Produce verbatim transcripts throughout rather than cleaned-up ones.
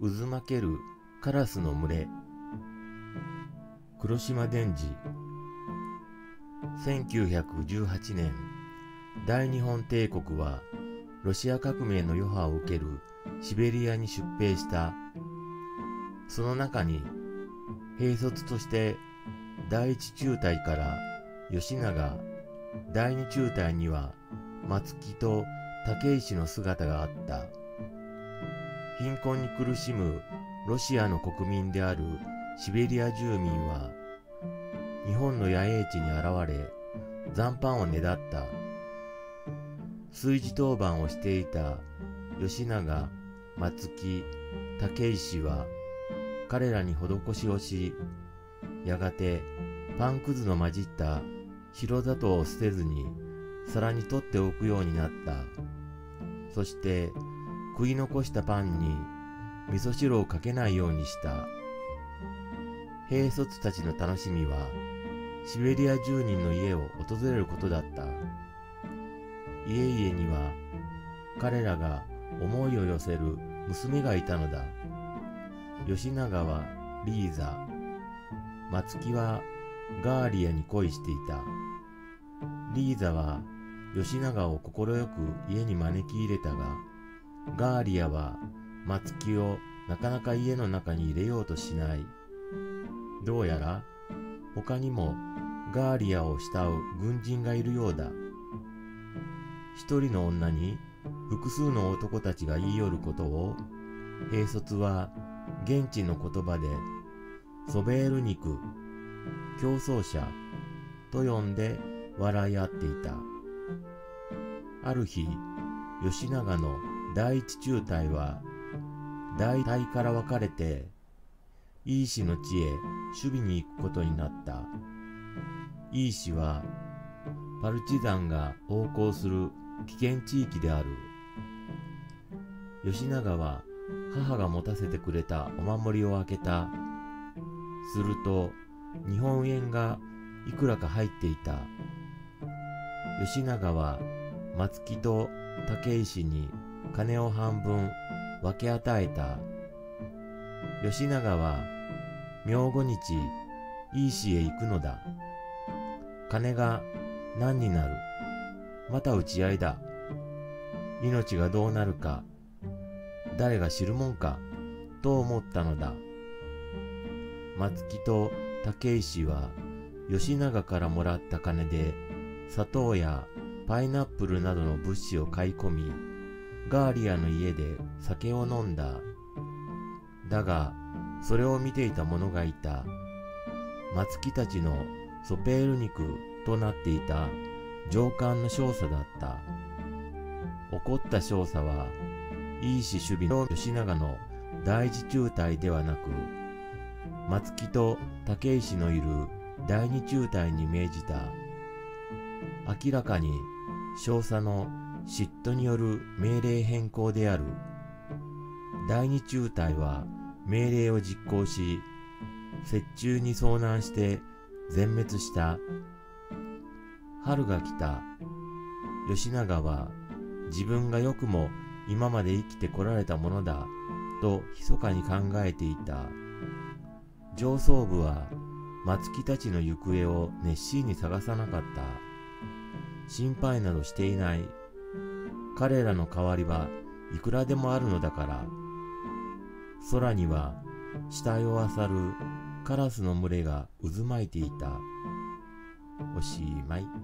渦巻けるカラスの群れ。黒島伝次。せんきゅうひゃくじゅうはちねん、大日本帝国はロシア革命の余波を受けるシベリアに出兵した。その中に兵卒として第一中隊から吉永、第二中隊には松木と武石の姿があった。貧困に苦しむロシアの国民であるシベリア住民は日本の野営地に現れ残飯をねだった。炊事当番をしていた吉永、松木、武石は彼らに施しをし、やがてパンくずの混じった白砂糖を捨てずに皿に取っておくようになった。そして食い残したパンに味噌汁をかけないようにした。兵卒たちの楽しみはシベリア住人の家を訪れることだった。家々には彼らが思いを寄せる娘がいたのだ。吉永はリーザ、松木はガーリアに恋していた。リーザは吉永を快く家に招き入れたが、ガーリアは松木をなかなか家の中に入れようとしない。どうやら他にもガーリアを慕う軍人がいるようだ。一人の女に複数の男たちが言い寄ることを兵卒は現地の言葉でソベールニク、競争者と呼んで笑い合っていた。ある日、吉永の第一中隊は大隊から分かれてイーシの地へ守備に行くことになった。イーシはパルチザンが横行する危険地域である。吉永は母が持たせてくれたお守りを開けた。すると日本円がいくらか入っていた。吉永は松木と武石に金を半分分け与えた。吉永は明後日イーシへ行くのだ。金が何になる。また打ち合いだ。命がどうなるか誰が知るもんかと思ったのだ。松木と武石は吉永からもらった金で砂糖やパイナップルなどの物資を買い込み、ガーリアの家で酒を飲んだ。だがそれを見ていた者がいた。松木たちのソペールニクとなっていた上官の少佐だった。怒った少佐はイーシ守備の吉永の第一中隊ではなく、松木と武石のいる第二中隊に命じた。明らかに少佐の嫉妬による命令変更である。第二中隊は命令を実行し、雪中に遭難して全滅した。春が来た。吉永は自分がよくも今まで生きてこられたものだと密かに考えていた。上層部は松木たちの行方を熱心に探さなかった。心配などしていない。彼らの代わりはいくらでもあるのだから。空には死体を漁るカラスの群れが渦巻いていた。おしまい。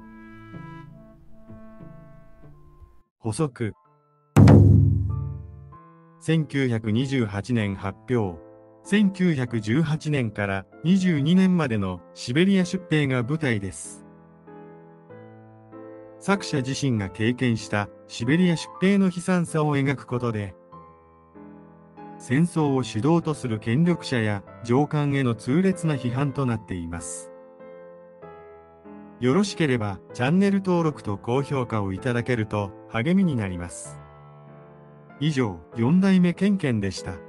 補足。せんきゅうひゃくにじゅうはちねん発表。せんきゅうひゃくじゅうはちねんからにじゅうにねんまでのシベリア出兵が舞台です。作者自身が経験したシベリア出兵の悲惨さを描くことで、戦争を主導とする権力者や上官への痛烈な批判となっています。よろしければチャンネル登録と高評価をいただけると励みになります。以上、よん代目ケンケンでした。